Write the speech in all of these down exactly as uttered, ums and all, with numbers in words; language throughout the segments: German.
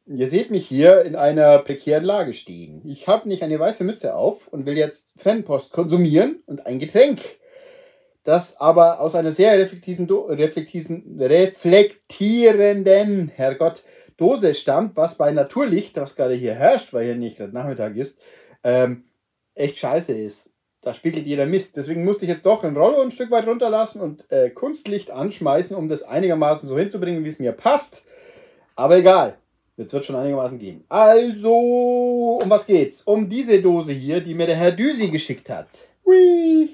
Ihr seht mich hier in einer prekären Lage stehen. Ich habe nicht eine weiße Mütze auf und will jetzt Fanpost konsumieren und ein Getränk, das aber aus einer sehr reflektierenden, reflektierenden, Herrgott, Dose stammt, was bei Naturlicht, was gerade hier herrscht, weil hier nicht gerade Nachmittag ist, ähm, echt scheiße ist. Da spiegelt jeder Mist. Deswegen musste ich jetzt doch ein Rollo ein Stück weit runterlassen und äh, Kunstlicht anschmeißen, um das einigermaßen so hinzubringen, wie es mir passt. Aber egal. Jetzt wird schon einigermaßen gehen. Also, um was geht's? Um diese Dose hier, die mir der Herr Düsi geschickt hat. Hui.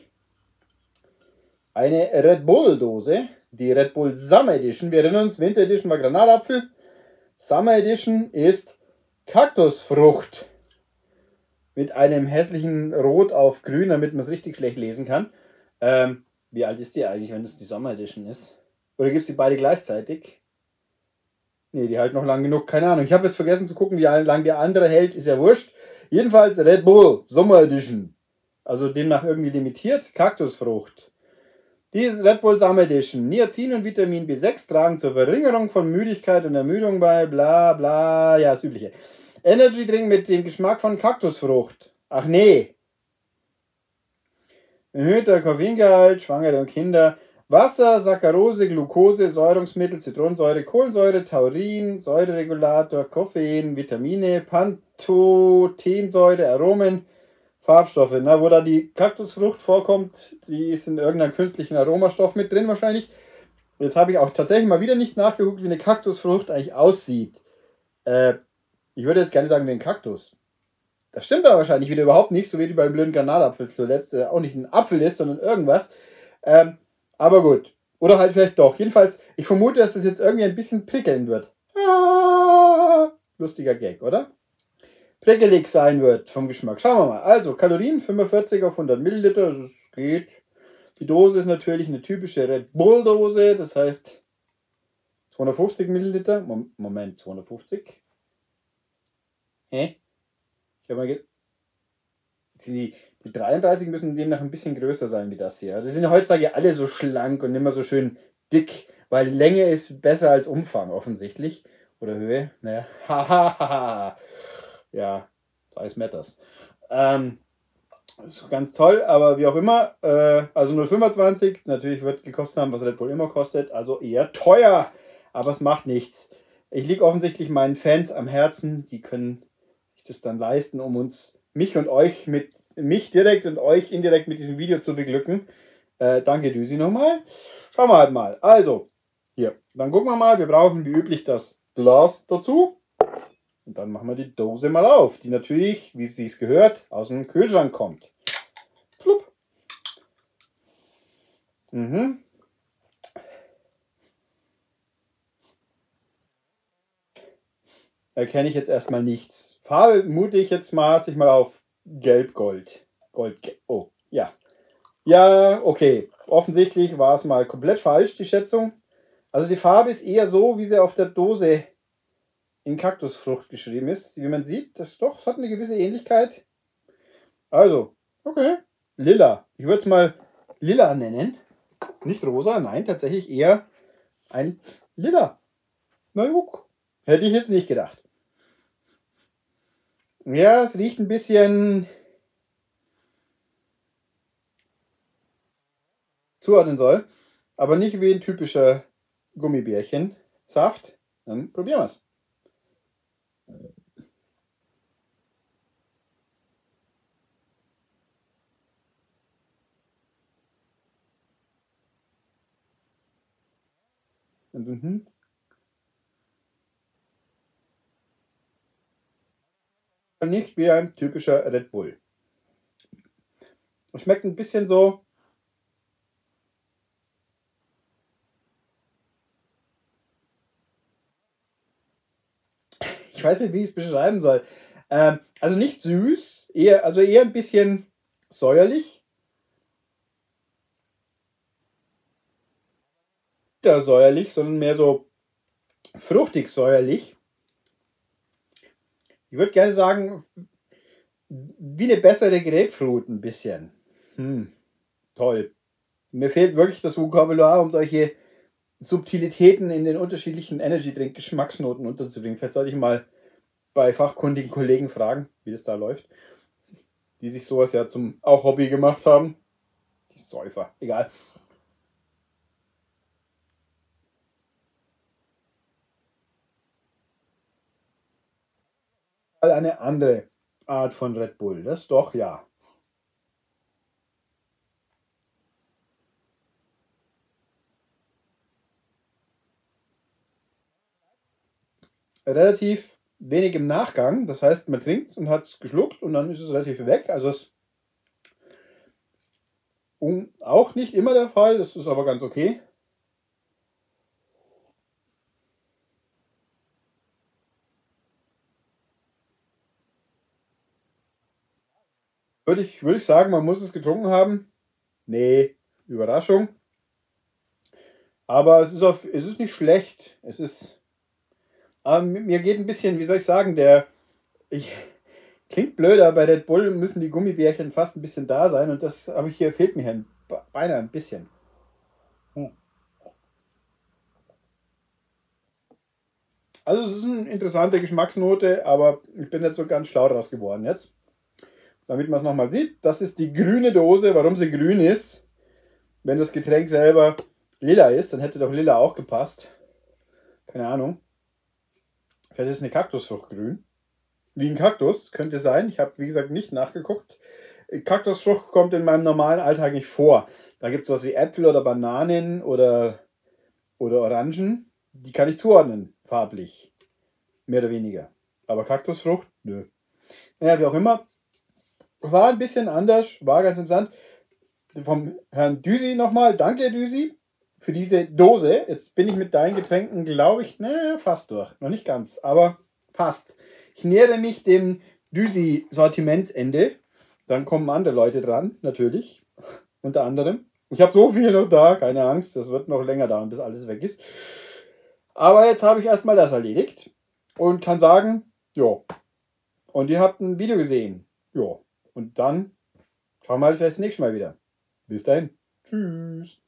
Eine Red Bull Dose. Die Red Bull Summer Edition. Wir erinnern uns, Winter Edition war Granatapfel. Summer Edition ist Kaktusfrucht. Mit einem hässlichen Rot auf Grün, damit man es richtig schlecht lesen kann. Ähm, wie alt ist die eigentlich, wenn das die Summer Edition ist? Oder gibt es die beide gleichzeitig? Ne, die halten noch lang genug. Keine Ahnung. Ich habe jetzt vergessen zu gucken, wie lange der andere hält. Ist ja wurscht. Jedenfalls Red Bull Summer Edition. Also demnach irgendwie limitiert. Kaktusfrucht. Diese Red Bull Summer Edition. Niacin und Vitamin B sechs tragen zur Verringerung von Müdigkeit und Ermüdung bei. Bla bla. Ja, das Übliche. Energy Drink mit dem Geschmack von Kaktusfrucht. Ach nee. Erhöhter Koffeingehalt, Schwangere und Kinder. Wasser, Saccharose, Glucose, Säurungsmittel, Zitronensäure, Kohlensäure, Taurin, Säureregulator, Koffein, Vitamine, Pantothensäure, Aromen, Farbstoffe. Na, wo da die Kaktusfrucht vorkommt, die ist in irgendeinem künstlichen Aromastoff mit drin wahrscheinlich. Jetzt habe ich auch tatsächlich mal wieder nicht nachgeguckt, wie eine Kaktusfrucht eigentlich aussieht. Äh, ich würde jetzt gerne sagen wie ein Kaktus. Das stimmt aber wahrscheinlich wieder überhaupt nicht, so wie beim blöden Granatapfel zuletzt, der auch nicht ein Apfel ist, sondern irgendwas. Ähm, aber gut. Oder halt vielleicht doch. Jedenfalls, ich vermute, dass das jetzt irgendwie ein bisschen prickeln wird. Ah, lustiger Gag, oder? Prickelig sein wird vom Geschmack. Schauen wir mal. Also, Kalorien fünfundvierzig auf hundert Milliliter. Das geht. Die Dose ist natürlich eine typische Red Bull Dose. Das heißt zweihundertfünfzig Milliliter. Moment, zweihundertfünfzig. Hä? Ich habe mal ge die, die dreiunddreißig müssen demnach ein bisschen größer sein wie das hier. Die sind heutzutage alle so schlank und immer so schön dick, weil Länge ist besser als Umfang offensichtlich. Oder Höhe. Naja. Hahaha. Ja, size matters. Ähm, ist ganz toll, aber wie auch immer. Äh, also null Komma fünfundzwanzig. Natürlich wird gekostet haben, was Red Bull immer kostet. Also eher teuer. Aber es macht nichts. Ich liege offensichtlich meinen Fans am Herzen. Die können das dann leisten, um uns, mich und euch, mit mich direkt und euch indirekt mit diesem Video zu beglücken. Äh, danke Düsi nochmal. Schauen wir halt mal. Also, hier, dann gucken wir mal. Wir brauchen wie üblich das Glas dazu. Und dann machen wir die Dose mal auf, die natürlich, wie es sich gehört, aus dem Kühlschrank kommt. Flupp. Mhm. Erkenne ich jetzt erstmal nichts. Farbe mute ich jetzt maßig mal auf Gelb-Gold. Gold, oh, ja. Ja, okay. Offensichtlich war es mal komplett falsch, die Schätzung. Also die Farbe ist eher so, wie sie auf der Dose in Kaktusfrucht geschrieben ist. Wie man sieht, das doch, es hat eine gewisse Ähnlichkeit. Also, okay. Lila. Ich würde es mal Lila nennen. Nicht rosa, nein, tatsächlich eher ein Lila. Na guck. Hätte ich jetzt nicht gedacht. Ja, es riecht ein bisschen zuordnen soll, aber nicht wie ein typischer Gummibärchen-Saft. Dann probieren wir es. Mhm. Nicht wie ein typischer Red Bull. Es schmeckt ein bisschen so. Ich weiß nicht, wie ich es beschreiben soll. Ähm, also nicht süß, eher, also eher ein bisschen säuerlich. Nicht säuerlich, sondern mehr so fruchtig säuerlich. Ich würde gerne sagen, wie eine bessere Grapefruit ein bisschen. Hm, toll. Mir fehlt wirklich das Vokabular, um solche Subtilitäten in den unterschiedlichen Energy Drink Geschmacksnoten unterzubringen. Vielleicht sollte ich mal bei fachkundigen Kollegen fragen, wie das da läuft. Die sich sowas ja zum auch Hobby gemacht haben. Die Säufer, egal. Eine andere Art von Red Bull, das doch, ja. Relativ wenig im Nachgang, das heißt, man trinkt es und hat es geschluckt und dann ist es relativ weg. Also es ist auch nicht immer der Fall, das ist aber ganz okay. Würde ich, würde ich sagen, man muss es getrunken haben. Nee, Überraschung. Aber es ist, auf, es ist nicht schlecht. Es ist. Aber mir geht ein bisschen, wie soll ich sagen, der. Ich, klingt blöder, bei Red Bull müssen die Gummibärchen fast ein bisschen da sein und das habe ich hier, fehlt mir hier beinahe ein bisschen. Hm. Also es ist eine interessante Geschmacksnote, aber ich bin nicht so ganz schlau draus geworden jetzt. Damit man es nochmal sieht, das ist die grüne Dose. Warum sie grün ist, wenn das Getränk selber lila ist, dann hätte doch lila auch gepasst. Keine Ahnung. Vielleicht ist eine Kaktusfrucht grün. Wie ein Kaktus, könnte sein. Ich habe, wie gesagt, nicht nachgeguckt. Kaktusfrucht kommt in meinem normalen Alltag nicht vor. Da gibt es sowas wie Äpfel oder Bananen oder, oder Orangen. Die kann ich zuordnen, farblich. Mehr oder weniger. Aber Kaktusfrucht, nö. Naja, wie auch immer. War ein bisschen anders, war ganz interessant. Vom Herrn Düsi nochmal. Danke, Düsi, für diese Dose. Jetzt bin ich mit deinen Getränken, glaube ich, ne, fast durch. Noch nicht ganz, aber fast. Ich nähere mich dem Düsi-Sortimentsende. Dann kommen andere Leute dran, natürlich. Unter anderem. Ich habe so viel noch da, keine Angst. Das wird noch länger dauern, bis alles weg ist. Aber jetzt habe ich erstmal das erledigt. Und kann sagen, ja. Und ihr habt ein Video gesehen. Ja. Und dann schauen wir halt das nächste Mal wieder. Bis dahin. Tschüss.